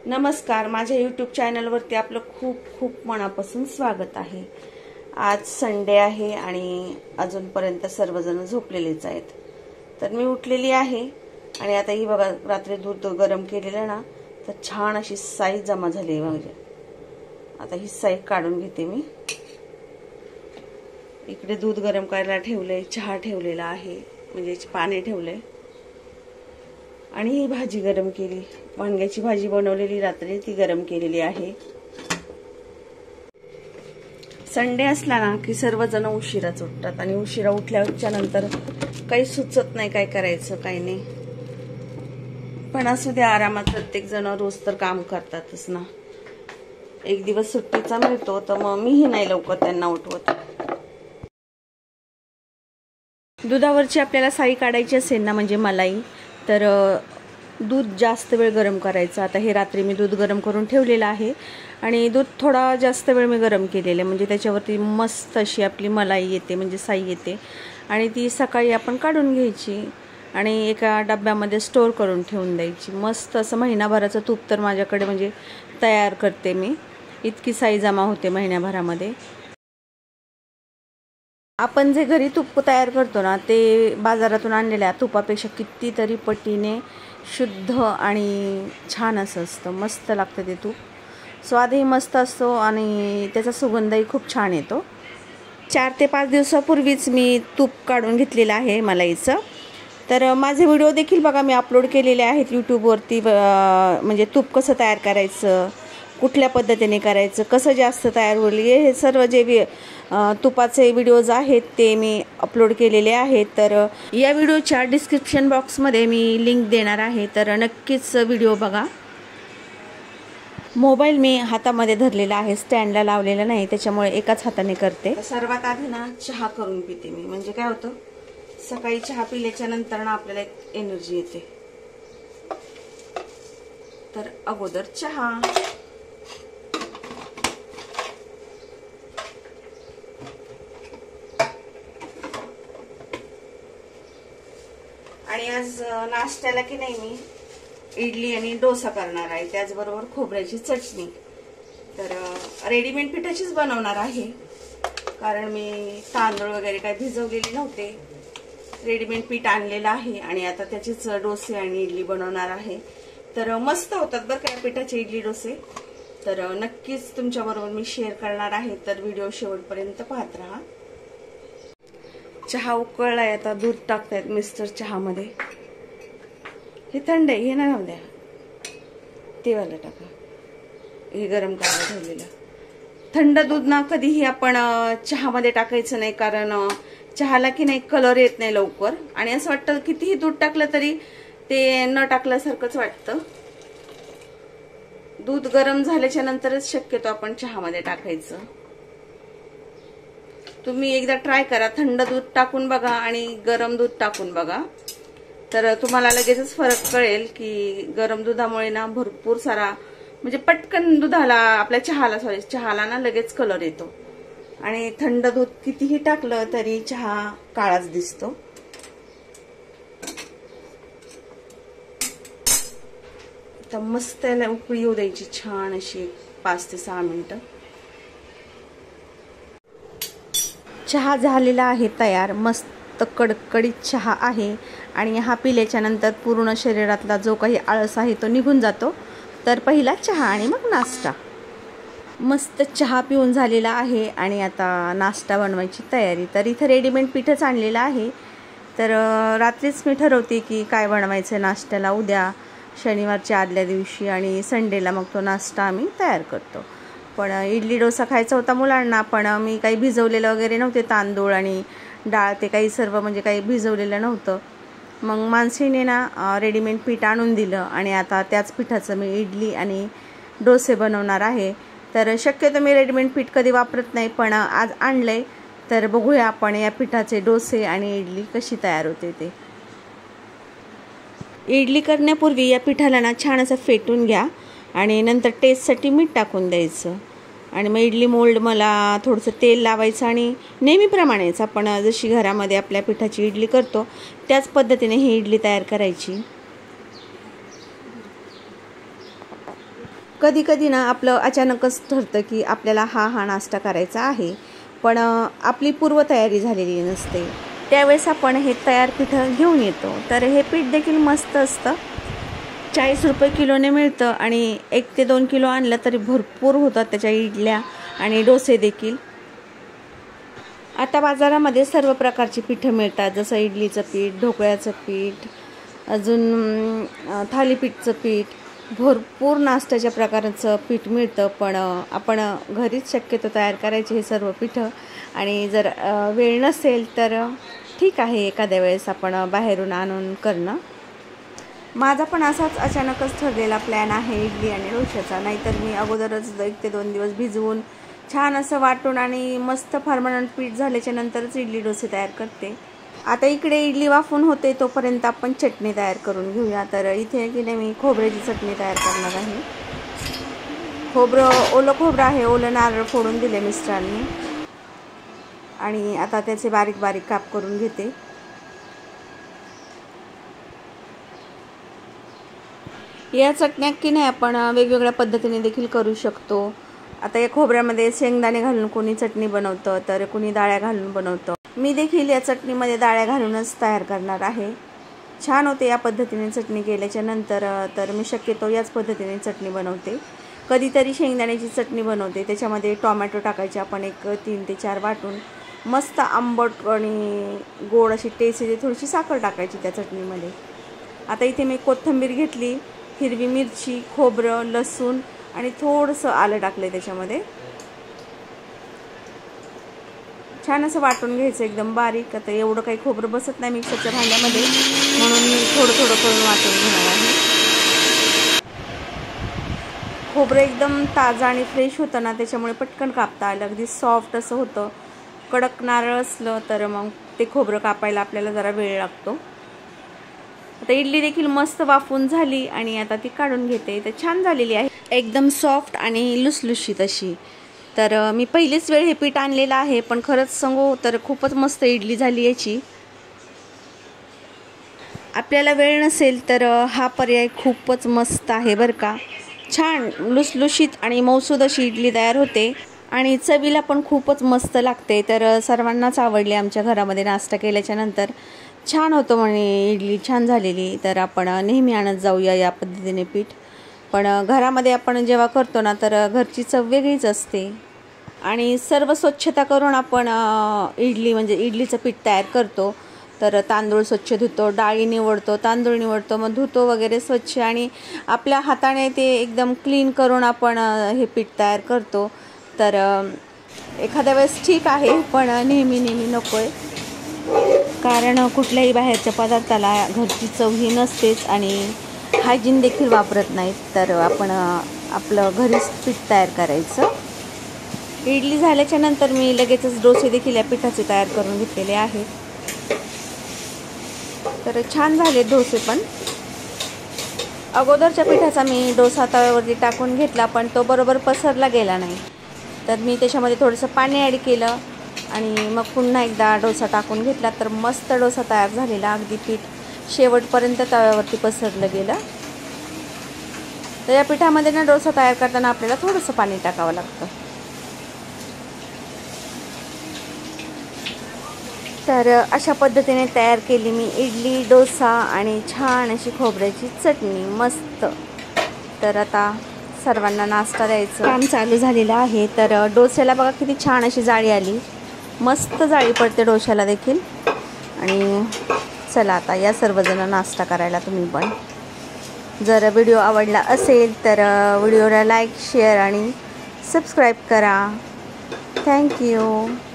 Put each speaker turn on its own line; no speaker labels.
नमस्कार, माझ्या यूट्यूब चॅनलवरती आपलं खूप खूप मनापासून स्वागत आहे। आज संडे आहे आणि अजूनपर्यंत सर्वजण झोपलेलेच आहेत। तर मी उठलेली आहे आणि आता ही बघा, रात्री दूध गरम केलेलं ना, तर छान अशी साई जमा झाली आहे माझी। आता ही साई काढून घेते मी। इकडे दूध गरम करायला ठेवलंय, चहा ठेवलेला आहे, म्हणजे पाणी ठेवलंय आणि ही भाजी गरम केली। वांग्याची भाजी बनवलेली रात्री, ती गरम केलेली आहे। संडे असला ना की सर्वजण उशिराच उठतात आणि उशिरा उठल्याच्या नंतर काही सुचत नाही काय करायचं काय नाही। पण असू द्या, आरामात प्रत्येक जण रोज तर काम करतातच ना। एक दिवस सुट्टीचा मिळतो तर मग मीही नाही लवकर त्यांना उठवत। दुधावरची आपल्याला साई काढायची असेल ना, म्हणजे मलाई, तर दूध जास्त वेळ गरम करायचं। आता हे रात्री मी दूध गरम करून ठेवलेलं आहे आणि दूध थोडा जास्त वेळ मी गरम केलेलं आहे, म्हणजे त्याच्यावरती मस्त अशी आपली मलाई येते, म्हणजे साई येते। आणि ती सकाळी आपण काढून घ्यायची आणि एका डब्यामध्ये स्टोर करून ठेवून द्यायची। मस्त असं महिनाभराचं तूप तर माझ्याकडे म्हणजे तयार करते मी, इतकी साई जमा होते महिन्याभरामध्ये। आपण जे घरी तूप तयार करतो ना, ते बाजारातून आणलेल्या तुपापेक्षा कितीतरी पटीने शुद्ध आणि छान असतं। मस्त लागतं ते तूप, स्वादही मस्त असतो आणि त्याचा सुगंधही खूप छान येतो। 4 ते 5 दिवसापूर्वीच मी तूप काढून घेतलेलं आहे मलाईचं। तर माझे व्हिडिओ देखील बघा, मी अपलोड केलेले आहेत यूट्यूबवरती, म्हणजे तूप कसं तयार करायचं, कुठल्या पद्धतीने करायचं, कसं जास्त तयार होईल, हे सर्व जे तुपाचे व्हिडिओज आहेत ते मी अपलोड केलेले आहेत। तर या व्हिडिओच्या डिस्क्रिप्शन बॉक्समध्ये मी लिंक देणार आहे, तर नक्कीच व्हिडिओ बघा। मोबाईल मी हातामध्ये धरलेला आहे, स्टँडला लावलेला नाही, त्याच्यामुळे एकाच हाताने करते। सर्वात आधी ना चहा करून पिते मी, म्हणजे काय होतं, सकाळी चहा पिल्याच्या नंतर ना आपल्याला एक एनर्जी येते। तर अगोदर चहा, आणि आज नाश्त्याला की नाही मी इडली आणि डोसा करणार आहे, त्याचबरोबर खोबऱ्याची चटणी। तर रेडीमेड पिठाचीच बनवणार आहे, कारण मी तांदूळ वगैरे काही भिजवलेले नव्हते, रेडीमेड पीठ आणलेलं आहे आणि आता त्याचेच डोसे आणि इडली बनवणार आहे। तर मस्त होतात बरं का पिठाचे इडली डोसे, तर नक्कीच तुमच्याबरोबर मी शेअर करणार आहे, तर व्हिडिओ शेवटपर्यंत पाहत राहा। चहा उकळलाय, आता दूध टाकतायत मिस्टर चहामध्ये। हे थंड आहे, हे नाही द्या, ते वाला टाका, हे गरम करायला ठेवलेलं। थंड दूध ना कधीही आपण चहामध्ये टाकायचं नाही, कारण चहाला की नाही कलर येत नाही लवकर, आणि असं वाटतं कितीही दूध टाकलं तरी ते न टाकल्यासारखंच वाटतं। दूध गरम झाल्याच्या नंतरच शक्यतो आपण चहामध्ये टाकायचं। तुम्ही एकदा ट्राय करा, थंड दूध टाकून बघा आणि गरम दूध टाकून बघा, तर तुम्हाला लगेचच फरक कळेल की गरम दुधामुळे ना भरपूर सारा, म्हणजे पटकन दुधाला, आपल्या चहाला ना लगेच कलर येतो, आणि थंड दूध कितीही टाकलं तरी चहा काळाच दिसतो। तर मस्त त्याला उकळी येऊ द्यायची छान अशी 5 ते 6 मिनिटं। चहा झालेला आहे तयार, मस्त कडकडीत चहा आहे आणि हा पिल्याच्या नंतर पूर्ण शरीरातला जो काही आळस आहे तो निघून जातो। तर पहिला चहा आणि मग नाश्ता। मस्त चहा पिऊन झालेला आहे आणि आता नाश्ता बनवायची तयारी। तर इथं रेडीमेड पीठच आणलेलं आहे, तर रात्रीच मी ठरवते की काय बनवायचं नाश्त्याला उद्या, शनिवारच्या आदल्या दिवशी, आणि संडेला मग तो नाश्ता आम्ही तयार करतो। पण इडली डोसा खायचा होता मुलांना, पण मी काही भिजवलेलं वगैरे नव्हते, तांदूळ आणि डाळ ते काही सर्व म्हणजे काही भिजवलेलं नव्हतं। मग मानसीने ना रेडीमेड पीठ आणून दिलं आणि आता त्याच पिठाचं मी इडली आणि डोसे बनवणार आहे। तर शक्यतो मी रेडीमेड पीठ कधी वापरत नाही, पण आज आणलंय, तर बघूया आपण या पिठाचे डोसे आणि इडली कशी तयार होते ते। इडली करण्यापूर्वी या पिठाला ना छान असं फेटून घ्या आणि नंतर टेस्टसाठी मीठ टाकून द्यायचं, आणि मग इडली मोल्ड मला थोडंसं तेल लावायचं आणि नेहमीप्रमाणेच आपण जशी घरामध्ये आपल्या पिठाची इडली करतो त्याच पद्धतीने ही इडली तयार करायची। कधी कधी ना आपलं अचानकच ठरतं की आपल्याला हा नाश्ता करायचा आहे, पण आपली पूर्वतयारी झालेली नसते. त्यावेळेस आपण हे तयार पीठ घेऊन येतो. तर हे पीठ देखील मस्त असतं. 40 रुपये किलोने मिळतं आणि 1 ते 2 किलो आणलं तरी भरपूर होतात त्याच्या इडल्या आणि डोसे देखील. आता बाजारामध्ये सर्व प्रकारची पीठं मिळतात, जसं इडलीचं पीठ, ढोकळ्याचं पीठ, अजून थालीपीठचं पीठ, भरपूर नाश्त्याच्या प्रकारचं पीठ मिळतं. पण आपण घरीच शक्यतो तयार करायचे हे सर्व पीठं. आणि जर वेळ नसेल तर ठीक आहे, एखाद्या वेळेस आपण बाहेरून आणून करणं. माझा पण असाच अचानकच ठरलेला प्लॅन आहे इडली आणि डोश्याचा. नाहीतर मी अगोदरच 1 ते 2 दिवस भिजवून छान असं वाटून आणि मस्त फर्मंट पीठ झाल्याच्या नंतरच इडली डोसे तयार करते. आता इकडे इडली वाफून होते तोपर्यंत आपण चटणी तयार करून घेऊया. तर इथे की नाही मी खोबऱ्याची चटणी तयार करणार आहे. ओलं खोबरं आहे, ओलं नारळ फोडून दिले मिस्टरांनी आणि आता त्याचे बारीक बारीक काप करून घेते. या चटण्या की नाही आपण वेगवेगळ्या पद्धतीने देखील करू शकतो. आता या खोबऱ्यामध्ये शेंगदाणे घालून कोणी चटणी बनवतं, तर कोणी डाळ्या घालून बनवतं. मी देखील या चटणीमध्ये डाळ्या घालूनच तयार करणार आहे. छान होते या पद्धतीने चटणी केल्याच्या नंतर. तर मी शक्यतो याच पद्धतीने चटणी बनवते. कधीतरी शेंगदाण्याची चटणी बनवते, त्याच्यामध्ये टोमॅटो टाकायचे आपण 3 ते 4 वाटून. मस्त आंबट आणि गोड अशी टेस्ट येते. थोडीशी साखर टाकायची त्या चटणीमध्ये. आता इथे मी कोथिंबीर घेतली, हिरवी मिरची, खोबरं, लसूण आणि थोडंसं आलं टाकलं त्याच्यामध्ये. छान असं वाटून घ्यायचं एकदम बारीक. आता एवढं काही खोबरं बसत नाही मिक्सरच्या भांड्यामध्ये, म्हणून मी थोडं थोडं करून वाटून घेणार आहे. खोबरं एकदम ताजं आणि फ्रेश होतं ना, त्याच्यामुळे पटकन कापता आलं. अगदी सॉफ्ट असं होतं. कडक नारळ असलं तर मग ते खोबरं कापायला आपल्याला जरा वेळ लागतो. आता इडली देखील मस्त वाफून झाली आणि आता ती काढून घेते. तर छान झालेली आहे, एकदम सॉफ्ट आणि लुसलुशीत अशी. तर मी पहिलीच वेळ हे पीठ आणलेलं आहे, पण खरंच सांगू तर खूपच मस्त इडली झाली याची. आपल्याला वेळ नसेल तर हा पर्याय खूपच मस्त आहे बरं का. छान लुसलुशीत आणि मौसूद अशी इडली तयार होते आणि चवीला पण खूपच मस्त लागते. तर सर्वांनाच आवडली. आमच्या घरामध्ये नाश्ता केल्याच्या नंतर छान होतं म्हणे इडली, छान झालेली. तर आपण नेहमी आणत जाऊया या पद्धतीने पीठ. पण घरामध्ये आपण जेव्हा करतो ना, तर घरची चव वेगळीच असते. आणि सर्व स्वच्छता करून आपण इडलीचं पीठ तयार करतो. तर तांदूळ स्वच्छ धुतो, डाळी निवडतो, तांदूळ निवडतो, मग धुतो वगैरे स्वच्छ आणि आपल्या हाताने ते एकदम क्लीन करून आपण हे पीठ तयार करतो. तर एखाद्या वेळेस ठीक आहे, पण नेहमी नको आहे. कारण कुठल्याही बाहेरच्या पदार्थाला घरची चव ही नसतेच आणि हायजीन देखील वापरत नाहीत. तर आपण आपलं घरीच पीठ तयार करायचं. इडली झाल्याच्या नंतर मी लगेचच डोसे देखील या पिठाचे तयार करून घेतलेले आहेत. तर छान झाले डोसे. पण अगोदरच्या पिठाचा मी डोसा तव्यावरती टाकून घेतला, पण तो बरोबर पसरला गेला नाही. तर मी त्याच्यामध्ये थोडंसं पाणी ॲड केलं आणि मग पुन्हा एकदा डोसा टाकून घेतला. तर मस्त डोसा तयार झालेला. अगदी पीठ शेवटपर्यंत तव्यावरती पसरलं गेलं. तर या पिठामध्ये ना डोसा तयार करताना आपल्याला थोडंसं पाणी टाकावं लागतं. तर अशा पद्धतीने तयार केली मी इडली, डोसा आणि छान अशी खोबऱ्याची चटणी मस्त. तर आता सर्वांना नाश्ता द्यायचं काम चालू झालेलं आहे. तर डोस्याला बघा किती छान अशी जाळी आली, मस्त जाळी पडते डोश्याला देखील. आणि चला आता या सर्वजण नाश्ता करायला तुम्ही पण. जर व्हिडिओ आवडला असेल तर व्हिडिओला लाईक, शेअर आणि सबस्क्राईब करा. थँक्यू.